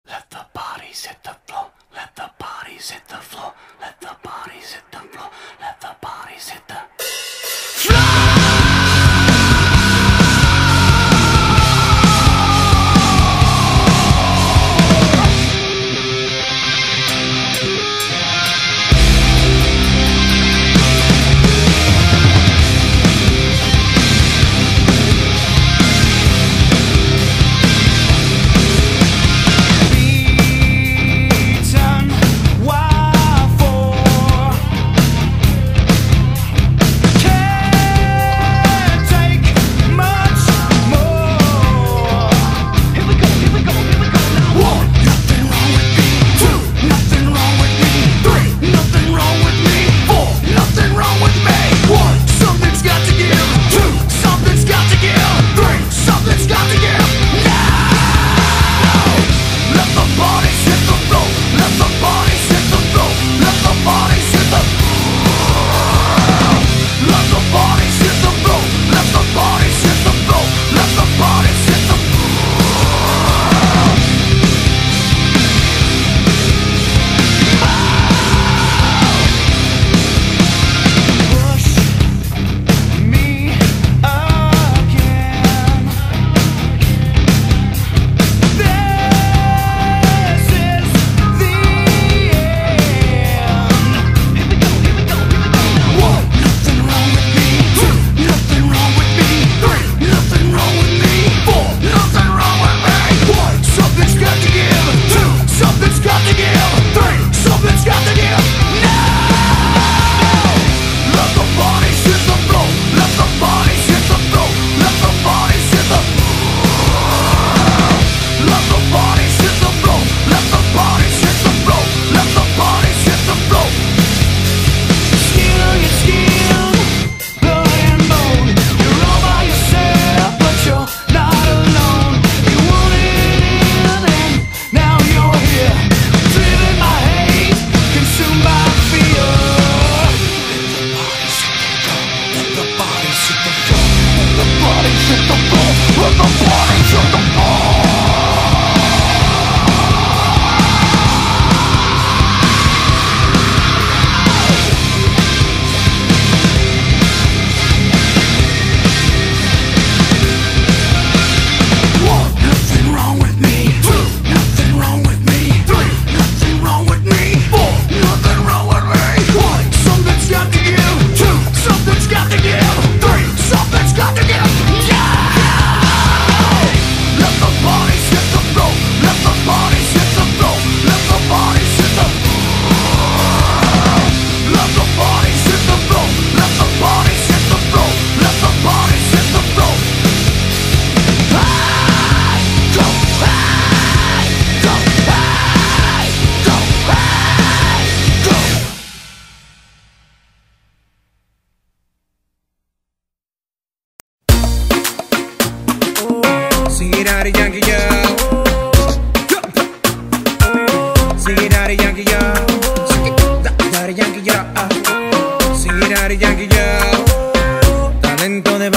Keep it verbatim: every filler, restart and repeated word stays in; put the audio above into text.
Let the bodies hit the floor. Let the bodies hit the floor. Let the bodies hit the floor. Let the bodies hit the floor. Daddy Yankee, yeah. Sing it, Daddy Yankee, yeah. Daddy Yankee, yeah. Sing it, Daddy Yankee, yeah. Talento de